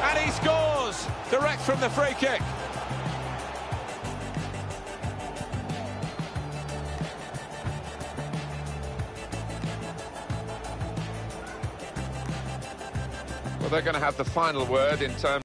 And he scores direct from the free kick. Well, they're going to have the final word in terms